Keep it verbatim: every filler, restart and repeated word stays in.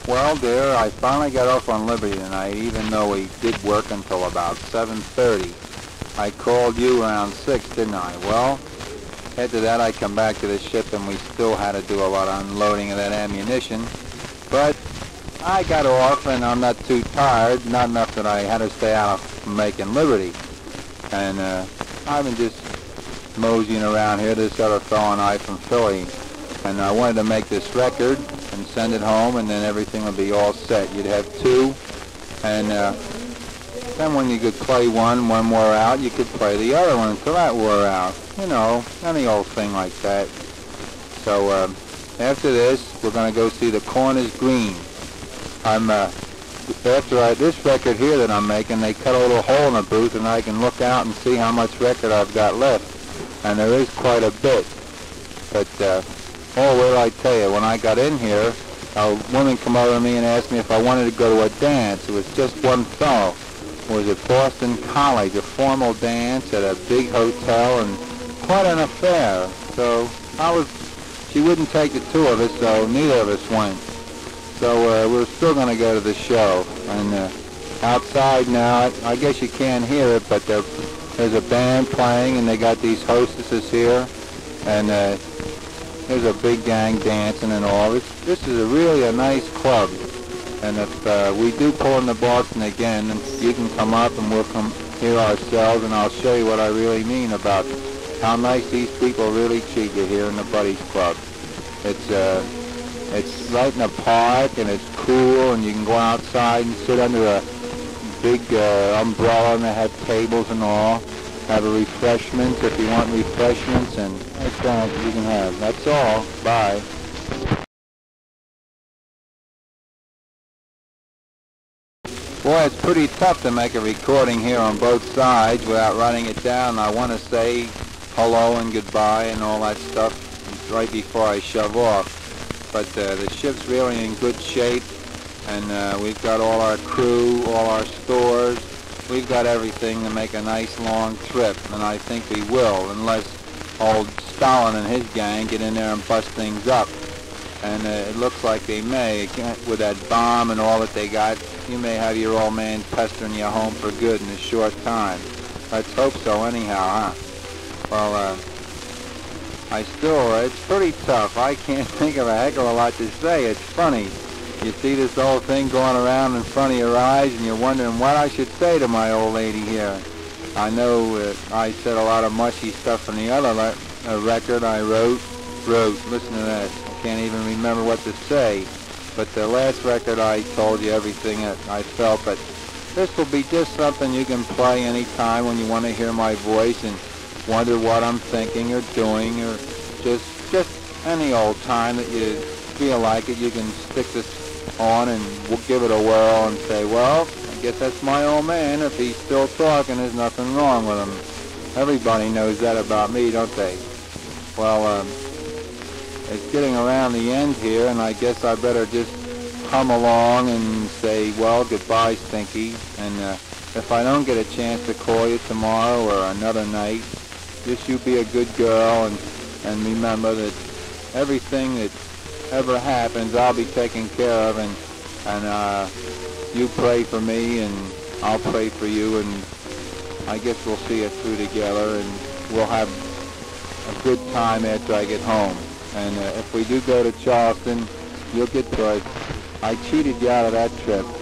Well, dear, I finally got off on Liberty tonight, even though we did work until about seven thirty. I called you around six, didn't I? Well, after that I come back to the ship and we still had to do a lot of unloading of that ammunition. But I got off and I'm not too tired, not enough that I had to stay out from making Liberty. And uh, I've been just moseying around here, this other fellow and I from Philly. And I wanted to make this record and send it home, and then everything would be all set. You'd have two, and uh, then when you could play one, one wore out, you could play the other one until that wore out. You know, any old thing like that. So uh, after this, we're going to go see The Corn is Green. I'm uh, after I, this record here that I'm making, they cut a little hole in the booth, and I can look out and see how much record I've got left, and there is quite a bit. But uh, oh, what did I tell you? When I got in here, a woman come over to me and asked me if I wanted to go to a dance. It was just one fellow. It was at Boston College, a formal dance at a big hotel, and quite an affair. So I was, she wouldn't take the two of us, so neither of us went. So uh, we're still going to go to the show. And uh, outside now, I guess you can't hear it, but there's a band playing, and they got these hostesses here, and uh, there's a big gang dancing and all. It's, this is a really a nice club. And if uh, we do pull into Boston again, then you can come up and we'll come here ourselves, and I'll show you what I really mean about how nice these people really treat you here in the Buddies Club. It's uh, it's right in a park, and it's cool, and you can go outside and sit under a big uh, umbrella, and they have tables and all. Have a refreshments if you want refreshments, and that's all you can have. That's all. Bye. Boy, it's pretty tough to make a recording here on both sides without writing it down. I want to say hello and goodbye and all that stuff right before I shove off. But uh, the ship's really in good shape, and uh, we've got all our crew, all our stores. We've got everything to make a nice long trip, and I think we will, unless old Stalin and his gang get in there and bust things up. And uh, it looks like they may. With that bomb and all that they got, you may have your old man pestering you home for good in a short time. Let's hope so anyhow, huh? Well, uh, I still, uh, it's pretty tough. I can't think of a heck of a lot to say. It's funny. You see this old thing going around in front of your eyes, and you're wondering what I should say to my old lady here. I know uh, I said a lot of mushy stuff in the other le uh, record I wrote. Wrote. Listen to that. I can't even remember what to say. But the last record I told you everything that I felt. But this will be just something you can play anytime when you want to hear my voice and wonder what I'm thinking or doing, or just just any old time that you feel like it. You can stick this on and we'll give it a whirl and say, well, I guess that's my old man. If he's still talking, there's nothing wrong with him. Everybody knows that about me, don't they? Well, um, it's getting around the end here, and I guess I better just hum along and say, well, goodbye, Stinky. And uh, if I don't get a chance to call you tomorrow or another night, just you be a good girl, and, and remember that everything that ever happens, I'll be taken care of, and and uh, you pray for me, and I'll pray for you, and I guess we'll see it through together, and we'll have a good time after I get home. And uh, if we do go to Charleston, you'll get to it. I cheated you out of that trip.